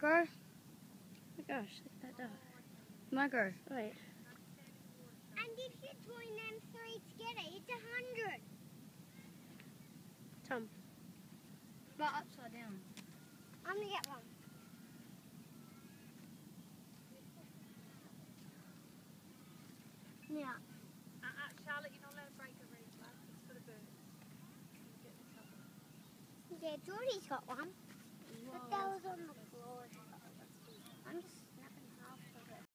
Margot? Oh my gosh, look at that dog. Margot. Wait. And if you join them three together, it's 100. Tom. But upside down. I'm gonna get one. Yeah. Charlotte, you're not allowed to break a reed, love. It's for the birds. You get in trouble. Yeah, Geordie's got one. But that was on the floor. I'm just